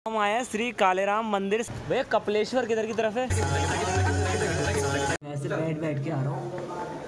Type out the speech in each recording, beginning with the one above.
हम आए हैं श्री कालेराम मंदिर। भैया कपिलेश्वर किधर की तरफ है? वैसे बैठ के आ रहा हूँ।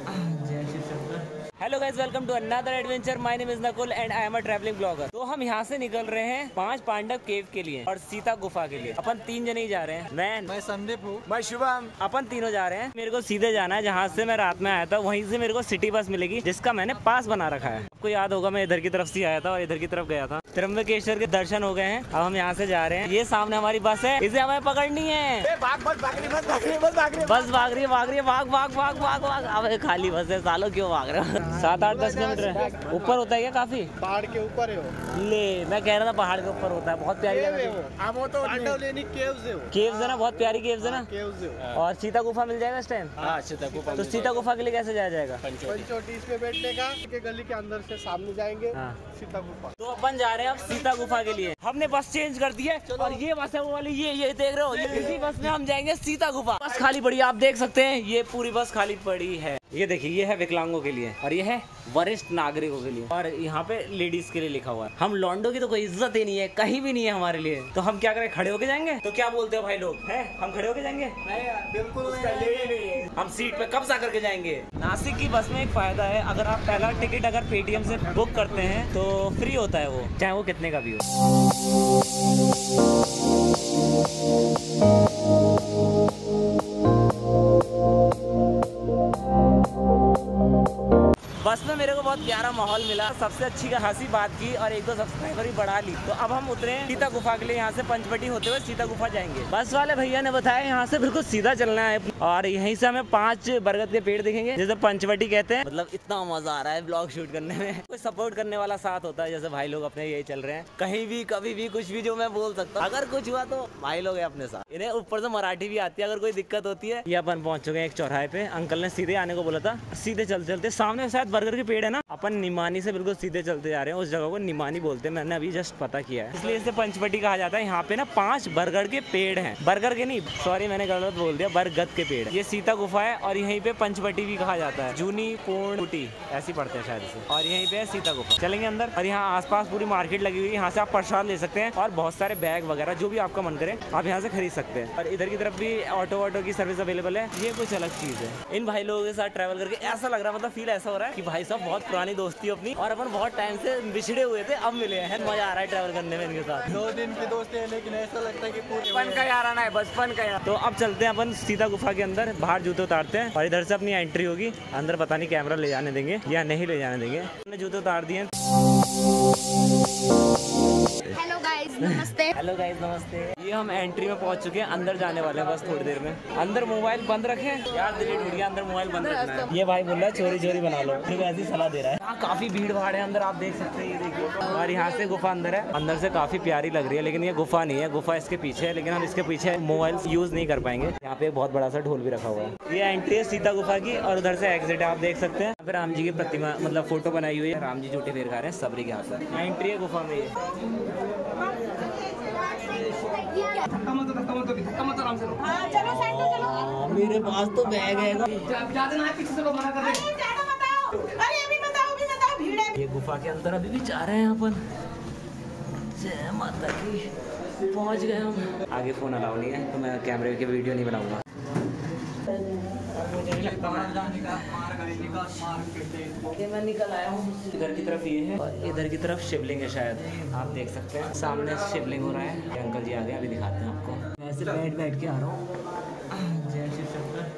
Hello guys, welcome to another adventure. My name is Nakul and I am a travelling blogger. तो हम यहाँ से निकल रहे हैं 5 पांडव केव के लिए और सीता गुफा के लिए। अपन 3 जने ही जा रहे हैं। मैं संदीप हूँ, मैं शुभम। अपन तीनों जा रहे हैं। मेरे को सीधे जाना है जहाँ से मैं रात में आया था, वहीं से मेरे को सिटी बस मिलेगी जिसका मैंने पास बना रखा है। आपको याद होगा मैं इधर की तरफ से आया था और इधर की तरफ गया था। त्र्यंबकेश्वर के दर्शन हो गए हैं। अब हम यहाँ से जा रहे हैं। ये सामने हमारी बस है, इसे हमें पकड़नी है। बस भाग रही है, भाग। अब खाली बस है, सालों क्यों भाग रहे हो? 7-8-10 किलोमीटर है। ऊपर होता है क्या? काफी पहाड़ के ऊपर है वो। ले, मैं कह रहा था पहाड़ के ऊपर होता है। बहुत प्यारी जगह है वो तो केव्स है ना, बहुत प्यारी केव्स है ना। और सीता गुफा मिल जाएगा इस टाइम? सीता गुफा। तो सीता गुफा के लिए कैसे जाया जाएगा? पंचवटी पे बैठने का, गली के अंदर से सामने जाएंगे। सीता गुफा। तो अपन जा रहे हैं अब सीता गुफा के लिए। हमने बस चेंज कर दी है और ये बस है वो वाली, ये देख रहे हो, ये इसी बस में हम जाएंगे सीता गुफा। बस खाली पड़ी, आप देख सकते हैं ये पूरी बस खाली पड़ी है। ये देखिए, ये है विकलांगों के लिए और ये है वरिष्ठ नागरिकों के लिए और यहाँ पे लेडीज के लिए लिखा हुआ है। हम लॉन्डो की तो कोई इज्जत ही नहीं है, कहीं भी नहीं है हमारे लिए। तो हम क्या करें, खड़े होके जाएंगे? तो क्या बोलते हो भाई लोग, हैं? हम खड़े होके जाएंगे? बिल्कुल नहीं। हम सीट पे कब्जा करके जाएंगे। नासिक की बस में एक फायदा है, अगर आप पहला टिकट अगर पेटीएम से बुक करते हैं तो फ्री होता है वो, चाहे वो कितने का भी हो। बस में मेरे को बहुत प्यारा माहौल मिला। सबसे अच्छी खासी बात की और 1-2 सब्सक्राइबर भी बढ़ा ली। तो अब हम उतरे सीता गुफा के लिए। यहाँ से पंचवटी होते हुए सीता गुफा जाएंगे। बस वाले भैया ने बताया यहाँ से बिल्कुल सीधा चलना है और यहीं से हमें 5 बरगद के पेड़ दिखेंगे जैसे पंचवटी कहते हैं। मतलब इतना मजा आ रहा है ब्लॉग शूट करने में। कोई सपोर्ट करने वाला साथ होता है, जैसे भाई लोग अपने यही चल रहे हैं। कहीं भी कभी भी कुछ भी जो मैं बोल सकता हूँ, अगर कुछ हुआ तो भाई लोग है अपने साथ। इन्हें ऊपर से मराठी भी आती है, अगर कोई दिक्कत होती है। ये अपन पहुंच चुके हैं एक चौराहे पे। अंकल ने सीधे आने को बोला था। सीधे चलते सामने शायद बरगद के पेड़ है ना। अपन निमानी से बिल्कुल सीधे चलते जा रहे हैं। उस जगह को निमानी बोलते हैं, मैंने अभी जस्ट पता किया है, इसलिए इसे पंचवटी कहा जाता है। यहाँ पे ना 5 बरगद के पेड़ हैं। बरगद के नहीं, सॉरी मैंने गलत बोल दिया, बरगद के पेड़। ये सीता गुफा है और यहीं पे पंचवटी भी कहा जाता है। जूनी पूर्णकुटी ऐसी पढ़ते हैं शायद इसे। और यहीं पे है सीता गुफा। चलेंगे अंदर और यहाँ आसपास पूरी मार्केट लगी हुई है। यहाँ से आप प्रसाद ले सकते हैं और बहुत सारे बैग वगैरह जो भी आपका मन करे आप यहाँ से खरीद सकते हैं। और इधर की तरफ भी ऑटो की सर्विस अवेलेबल है। ये कुछ अलग चीज है। इन भाई लोगों के साथ ट्रैवल करके ऐसा लग रहा है, मतलब फील ऐसा हो रहा है कि भाई साहब बहुत पुरानी दोस्ती अपनी और अपन बहुत टाइम से बिछड़े हुए थे, अब मिले हैं। मजा आ रहा है ट्रैवल करने में इनके साथ। 2 दिन की दोस्ती है लेकिन ऐसा लगता है कि बचपन का यार आना है, बचपन का यार। तो अब चलते हैं अपन सीता गुफा के अंदर। बाहर जूते उतारते हैं और इधर से अपनी एंट्री होगी। अंदर पता नहीं कैमरा ले जाने देंगे या नहीं ले जाने देंगे। हमने जूते उतार दिए। हेलो गाइस नमस्ते। हेलो गाइस नमस्ते। ये हम एंट्री में पहुंच चुके हैं, अंदर जाने वाले हैं बस थोड़ी देर में। अंदर मोबाइल बंद रखें यार, दिल्ली टूट गया। अंदर मोबाइल बंद रखना है। ये भाई बोल रहा है चोरी बना लो, फिर ऐसी सलाह दे रहा है। यहाँ काफी भीड़ भाड़ है अंदर, आप देख सकते हैं। ये देखिए, और यहाँ से गुफा अंदर है। अंदर से काफी प्यारी लग रही है, लेकिन ये गुफा नहीं है, गुफा इसके पीछे है। लेकिन हम इसके पीछे मोबाइल यूज नहीं कर पाएंगे। यहाँ पे बहुत बड़ा सा ढोल भी रखा हुआ है। ये एंट्री है सीता गुफा की और उधर से एग्जिट है, आप देख सकते हैं। फिर राम जी की प्रतिमा, मतलब फोटो बनाई हुई है। राम जी झूठे फेर खा रहे हैं सबरी के हाथ में। एंट्री है गुफा में। मेरे पास तो बैग है। ये गुफा के अंदर अभी भी जा रहे हैं अपन। जय माता की। पहुंच गए हम। आगे फोन अलाउ नहीं है तो मैं कैमरे की वीडियो नहीं बनाऊंगा। मैं निकल आया हूँ। इधर की तरफ ये है और इधर की तरफ शिवलिंग है शायद, आप देख सकते हैं। सामने शिवलिंग हो रहा है। ये अंकल जी आ गए, अभी दिखाते हैं आपको। मैं ऐसे बैठ के आ रहा हूँ। जय शिव शंकर।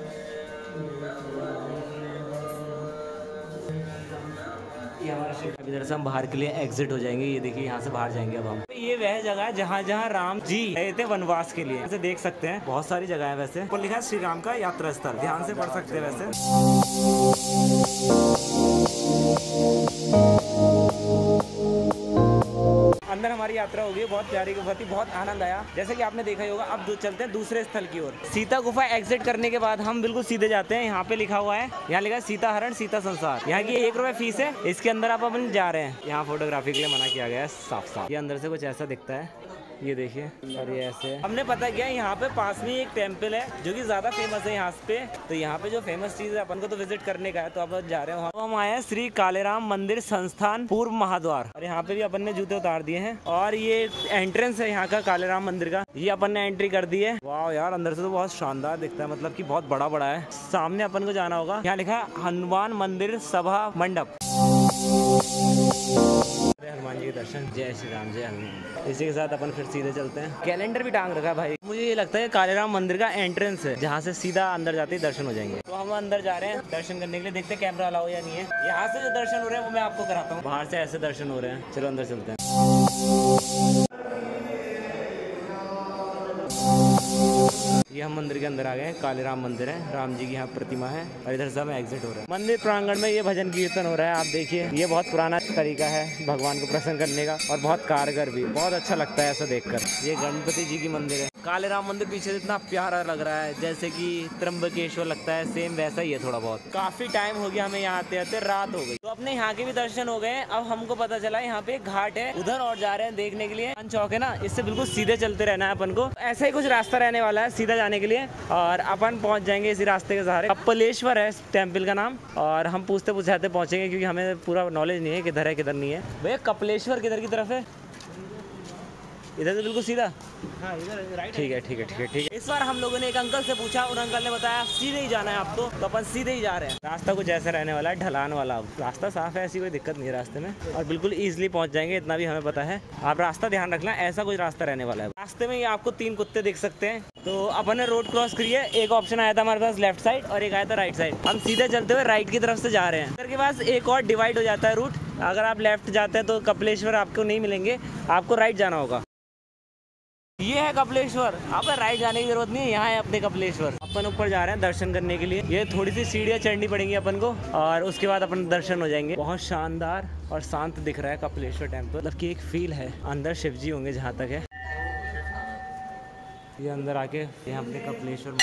अब इधर से हम बाहर के लिए एग्जिट हो जाएंगे। ये देखिए, यहाँ से बाहर जाएंगे अब हम। ये वह जगह है जहाँ राम जी गए थे वनवास के लिए। वैसे देख सकते हैं बहुत सारी जगह है। वैसे ऊपर लिखा है श्री राम का यात्रा स्थल, ध्यान से पढ़ सकते हैं। वैसे अंदर हमारी यात्रा होगी, बहुत प्यारी गुफा थी, बहुत आनंद आया। जैसे कि आपने देखा ही होगा। अब चलते हैं दूसरे स्थल की ओर। सीता गुफा एग्जिट करने के बाद हम बिल्कुल सीधे जाते हैं। यहाँ पे लिखा हुआ है, यहाँ लिखा है सीता हरण सीता संसार। यहाँ की 1 रुपए फीस है। इसके अंदर आप अपन जा रहे हैं। यहाँ फोटोग्राफी के लिए मना किया गया है साफ साफ। ये अंदर से कुछ ऐसा दिखता है। ये देखिए, और ये ऐसे है। हमने पता किया यहाँ पे पास में एक टेम्पल है जो कि ज्यादा फेमस है यहाँ पे, तो यहाँ पे जो फेमस चीज है अपन को तो विजिट करने का है, तो अपन जा रहे हैं वहाँ। हम आए हैं श्री कालेराम मंदिर संस्थान पूर्व महाद्वार, और यहाँ पे भी अपन ने जूते उतार दिए हैं, और ये एंट्रेंस है यहाँ का कालेराम मंदिर का, ये अपन ने एंट्री कर दी है। वाह यार, अंदर से तो बहुत शानदार दिखता है, मतलब कि बहुत बड़ा बड़ा है। सामने अपन को जाना होगा, यहाँ लिखा है हनुमान मंदिर सभा मंडप। हनुमान जी के दर्शन, जय श्री राम, जय हनुमान। इसी के साथ अपन फिर सीधे चलते हैं। कैलेंडर भी टांग रखा है भाई। मुझे ये लगता है कालेराम मंदिर का एंट्रेंस है, जहाँ से सीधा अंदर जाते ही दर्शन हो जाएंगे। तो हम अंदर जा रहे हैं दर्शन करने के लिए, देखते हैं कैमरा अलाउ या नहीं है। यहाँ से जो दर्शन हो रहे हैं वो मैं आपको कराता हूँ, बाहर से ऐसे दर्शन हो रहे हैं। चलो अंदर चलते हैं। ये हम मंदिर के अंदर आ गए हैं, कालेराम मंदिर है, राम जी की यहाँ प्रतिमा है, और इधर से हमें एग्जिट हो रहा है। मंदिर प्रांगण में ये भजन कीर्तन हो रहा है, आप देखिए। ये बहुत पुराना तरीका है भगवान को प्रसन्न करने का, और बहुत कारगर भी, बहुत अच्छा लगता है ऐसा देखकर। ये गणपति जी की मंदिर है। कालेराम मंदिर पीछे से इतना प्यारा लग रहा है, जैसे कि त्र्यंबकेश्वर लगता है, सेम वैसा ही है थोड़ा बहुत। काफी टाइम हो गया हमें यहाँ आते आते, रात हो गई। तो अपने यहाँ के भी दर्शन हो गए। अब हमको पता चला यहाँ पे एक घाट है, उधर और जा रहे हैं देखने के लिए। चौक है ना, इससे बिल्कुल सीधे चलते रहना है अपन को। ऐसा ही कुछ रास्ता रहने वाला है सीधा जाने के लिए, और अपन पहुंच जाएंगे इसी रास्ते के सहारे। कपिलेश्वर है टेम्पल का नाम, और हम पूछते पूछाते पहुंचेंगे, क्योंकि हमें पूरा नॉलेज नहीं है किधर है किधर नहीं है। भैया कपिलेश्वर किधर की तरफ है? इधर से बिल्कुल सीधा? हाँ, इधर राइट। ठीक है ठीक है ठीक है ठीक है। इस बार हम लोगों ने एक अंकल से पूछा, उन अंकल ने बताया सीधे ही जाना है आपको, तो अपन सीधे ही जा रहे हैं। रास्ता कुछ ऐसा रहने वाला है, ढलान वाला। रास्ता साफ है, ऐसी कोई दिक्कत नहीं है रास्ते में, और बिल्कुल ईजिली पहुंच जाएंगे, इतना भी हमें पता है। आप रास्ता ध्यान रखना, ऐसा कुछ रास्ता रहने वाला है। रास्ते में ये आपको 3 कुत्ते दिख सकते हैं। तो अपन ने रोड क्रॉस करी है, एक ऑप्शन आया था हमारे पास लेफ्ट साइड, और एक आया था राइट साइड। हम सीधे चलते हुए राइट की तरफ से जा रहे हैं। इधर के पास एक और डिवाइड हो जाता है रूट, अगर आप लेफ्ट जाते हैं तो कपिलेश्वर आपको नहीं मिलेंगे, आपको राइट जाना होगा। ये है कपिलेश्वर, आप राइट जाने की जरूरत नहीं है, यहाँ है अपने कपिलेश्वर। अपन ऊपर जा रहे हैं दर्शन करने के लिए। ये थोड़ी सी सीढ़ियाँ चढ़नी पड़ेंगी अपन को, और उसके बाद अपन दर्शन हो जाएंगे। बहुत शानदार और शांत दिख रहा है कपिलेश्वर टेम्पल, मतलब कि एक फील है। अंदर शिव जी होंगे जहाँ तक है। ये अंदर आके यहाँ अपने कपिलेश्वर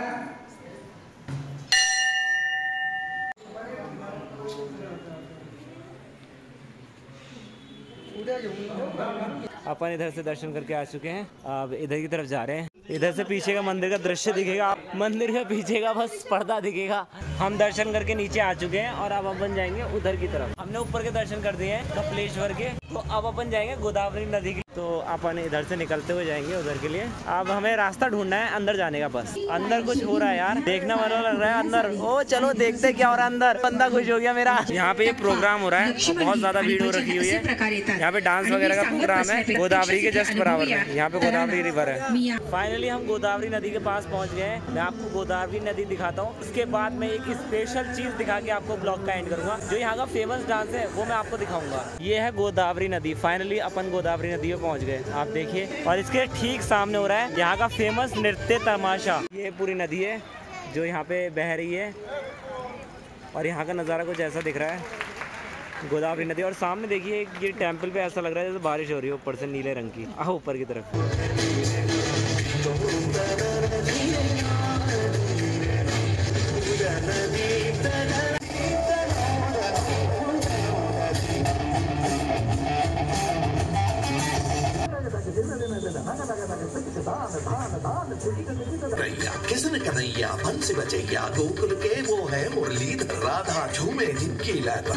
अपन इधर से दर्शन करके आ चुके हैं। अब इधर की तरफ जा रहे हैं। इधर से पीछे का मंदिर का दृश्य दिखेगा, मंदिर के पीछे का बस पर्दा दिखेगा। हम दर्शन करके नीचे आ चुके हैं, और अब अपन जाएंगे उधर की तरफ। हमने ऊपर के दर्शन कर दिए हैं कपिलेश्वर के, तो अब अपन जाएंगे गोदावरी नदी की। तो अपन इधर से निकलते हुए जाएंगे उधर के लिए। अब हमें रास्ता ढूंढना है अंदर जाने का। बस अंदर कुछ हो रहा है यार, देखना वाला लग रहा है अंदर। ओ चलो देखते क्या हो रहा है अंदर। बंदा खुश हो गया मेरा। यहाँ पे ये प्रोग्राम हो रहा है, बहुत ज्यादा भीड़ हो रखी हुई है। यहाँ पे डांस वगैरह का प्रोग्राम है, गोदावरी के जस्ट बराबर में। यहाँ पे गोदावरी रिवर है। फाइनली हम गोदावरी नदी के पास पहुँच गए हैं। मैं आपको गोदावरी नदी दिखाता हूँ, उसके बाद मैं एक स्पेशल चीज दिखा के आपको ब्लॉग का एंड करूंगा। जो यहाँ का फेमस डांस है वो मैं आपको दिखाऊंगा। ये है गोदावरी नदी। फाइनली अपन गोदावरी नदी में पहुँच गए, आप देखिए। और इसके ठीक सामने हो रहा है यहाँ का फेमस नृत्य तमाशा। ये पूरी नदी है जो यहाँ पे बह रही है, और यहाँ का नज़ारा कुछ ऐसा दिख रहा है, गोदावरी नदी। और सामने देखिए ये टेम्पल पे ऐसा लग रहा है जैसे बारिश हो रही है ऊपर से नीले रंग की। आओ ऊपर की तरफ। गैया किसने कन्हैया फन से बचे क्या, गोकुल के वो है मुरलीधर, राधा झूमे जिनकी लता।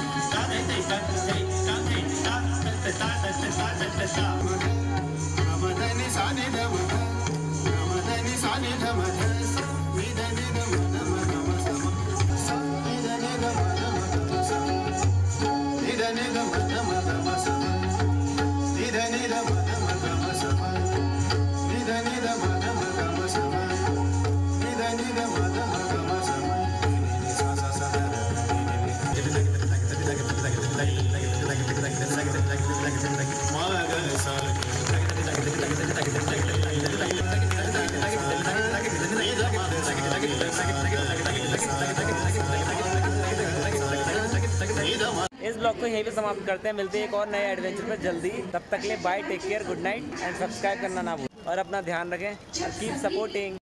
इस ब्लॉग को यहीं पे समाप्त करते हैं। मिलते हैं एक और नए एडवेंचर पर जल्दी। तब तक ले bye, take care, good night, and subscribe करना ना भूलें, और अपना ध्यान रखें और कीप सपोर्टिंग।